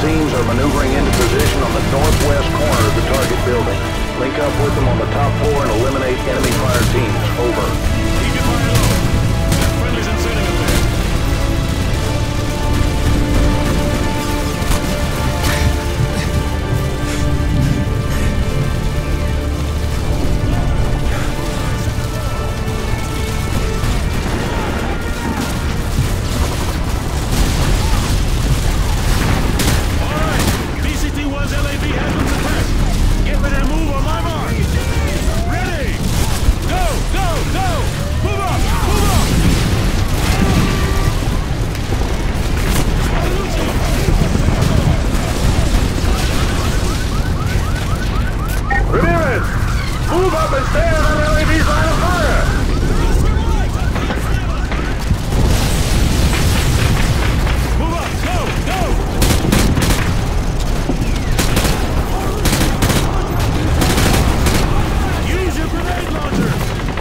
teams are maneuvering into position on the northwest corner of the target building. Link up with them on the top floor and eliminate enemy fire teams. Over. Keep your fire low. Friendly's inserting up there. Move up and stay on the LAV's line of fire! Move up! Go! Go! Use your grenade launcher!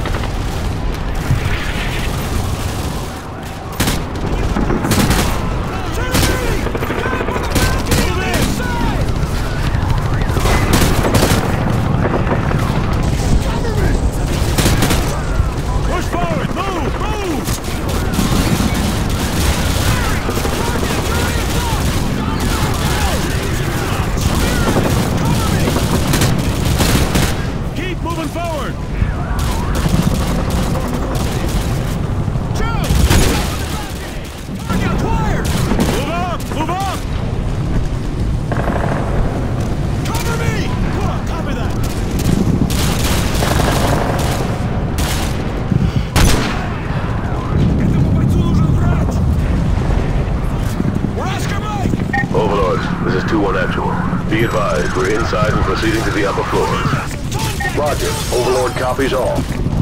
This is 2-1 actual. Be advised, we're inside and proceeding to the upper floors. Roger. Overlord copies all.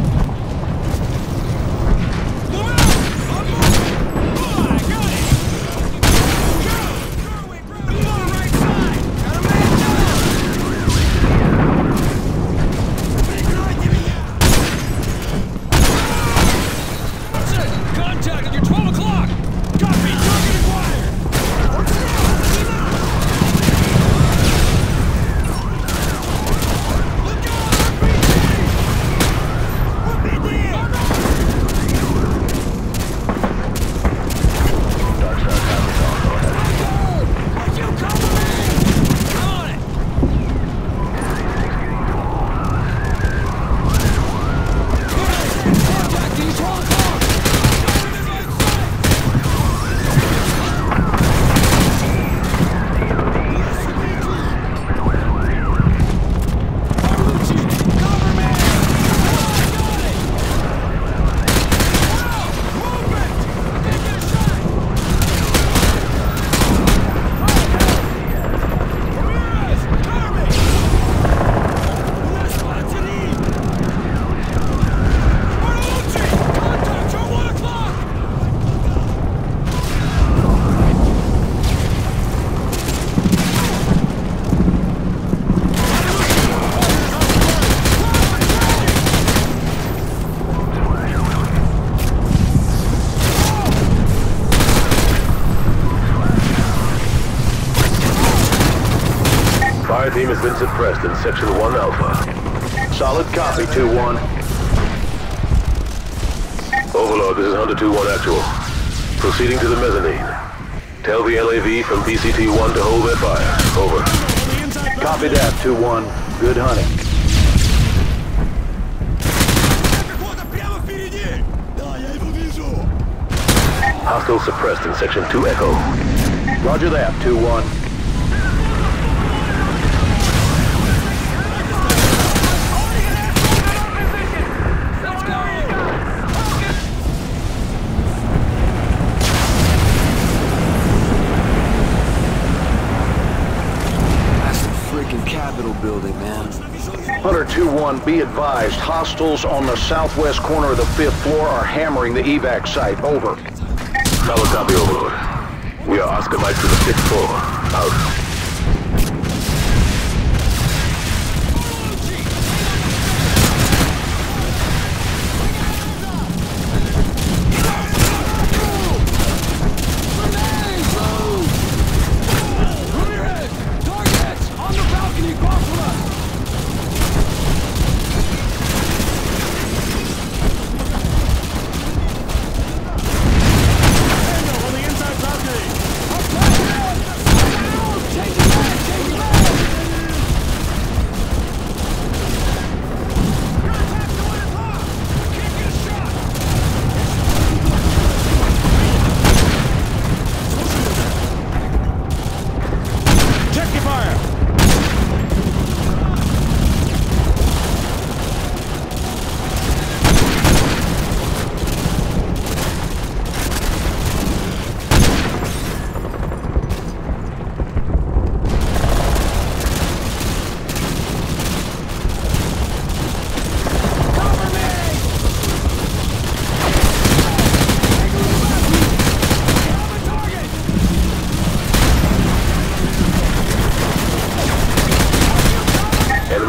Fire team has been suppressed in Section 1 Alpha. Solid copy, 2-1. Overlord, this is Hunter 2-1 actual. Proceeding to the mezzanine. Tell the LAV from PCT-1 to hold their fire. Over. Copy that, 2-1. Good hunting. Hostile suppressed in Section 2 Echo. Roger that, 2-1. Capitol building, man. Hunter 2-1, be advised, hostiles on the southwest corner of the 5th floor are hammering the evac site. Over. Solid copy, Overlord. We are Oscar Mike to the 6th floor. Out.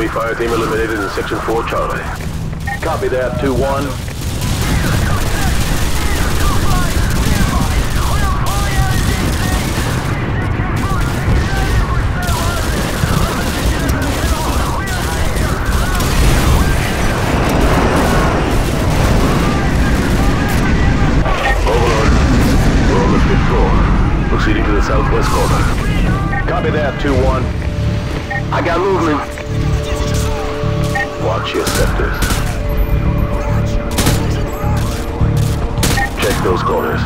enemy fire team eliminated in Section 4 Charlie. Copy that, 2-1. Overlord, we're on the 5th floor. Proceeding to the southwest corner. Copy that, 2-1. I got movement. Watch your sectors. Check those corners.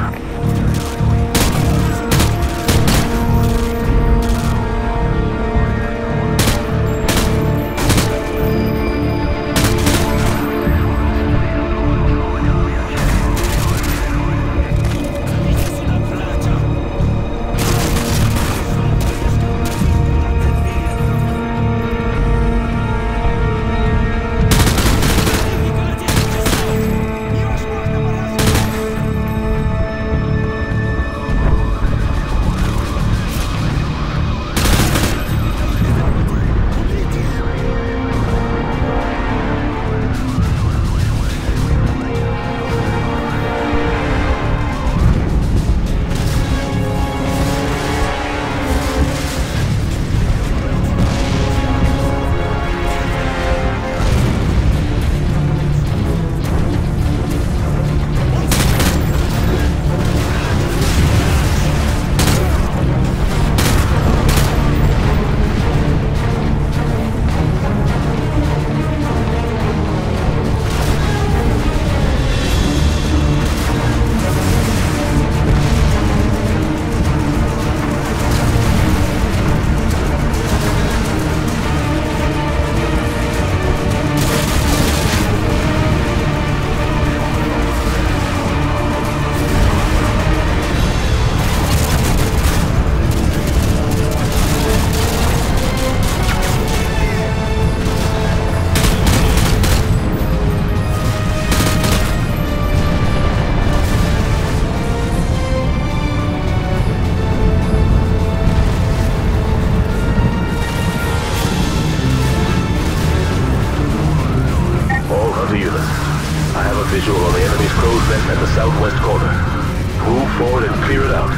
Visual on the enemy's crow's vent at the southwest corner. Move forward and clear it out.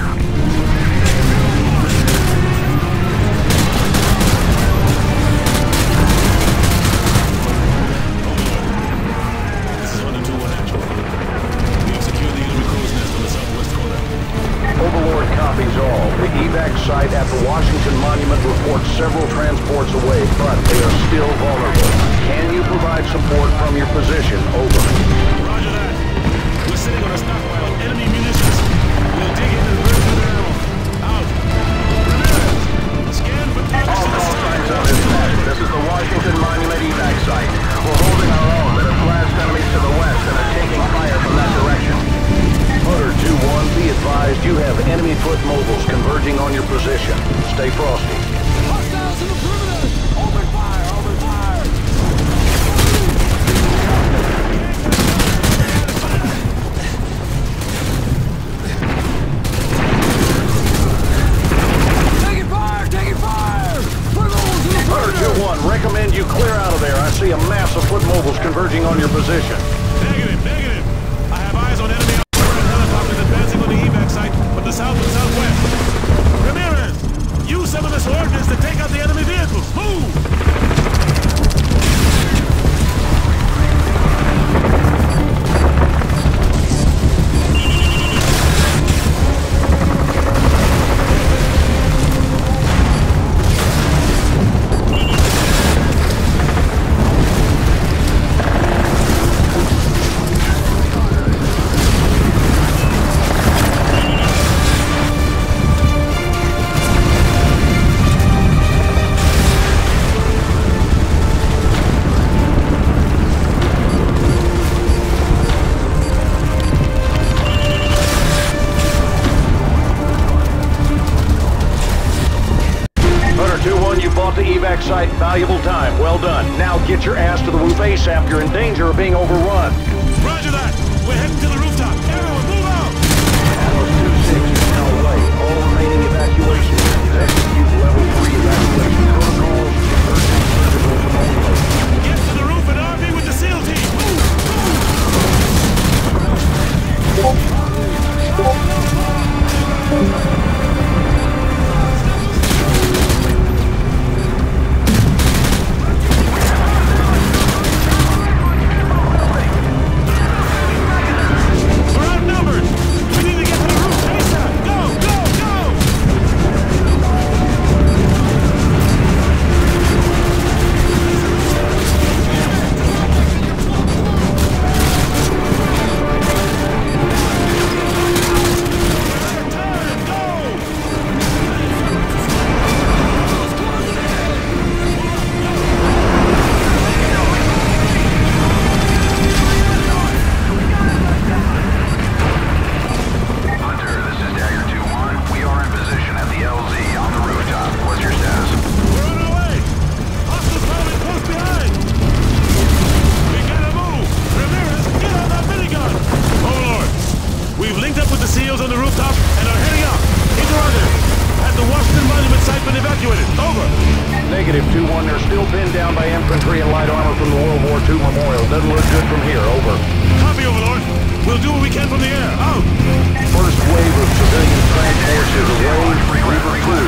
This is 1-2-1 actual. We have secured the enemy crow's nest on the southwest corner. Overlord copies all. The evac site at the Washington Monument reports several transports away, but they are still vulnerable. Can you provide support from your position? Over. Roger that. We're sitting on a stockpile of enemy munitions. We'll dig in and burn through their ammo. Out. Ramirez, scan for targets All to the call south. signs on dispatch. This is the Washington Monument evac site. We're holding our own, but have flashed enemies to the west and are taking fire from that direction. Hunter 2-1, be advised you have enemy foot mobiles converging on your position. Stay frosty. Hostiles in the perimeter! Open fire! Open fire! Taking fire! Taking fire! Foot mobiles in the Hunter perimeter! 2-1, recommend you clear out of there. I see a mass of foot mobiles converging on your position. Negative, negative. I have eyes on enemy helicopters advancing on the evac site from the south and southwest. Ramirez, use some of this ordnance to take out the enemy vehicles. Move! The evac site, valuable time. Well done. Now get your ass to the roof ASAP. You're in danger of being overrun. Roger that. We're heading to the rooftop. Everyone, move out! Atlas 2-6 is now away. All remaining evacuation. Execute level 3 evacuation protocols. Emergency surgical only. Negative 2-1, they're still pinned down by infantry and light armor from the World War II Memorial. Doesn't look good from here, over. Copy, Overlord. We'll do what we can from the air. Out! First wave of civilian transports is away. Reaver 2,